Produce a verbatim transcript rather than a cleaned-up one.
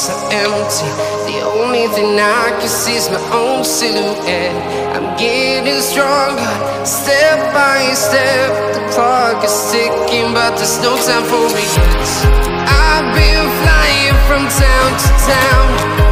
so empty. The only thing I can see is my own silhouette. I'm getting stronger, step by step. The clock is ticking, but there's no time for regrets. I've been flying from town to town,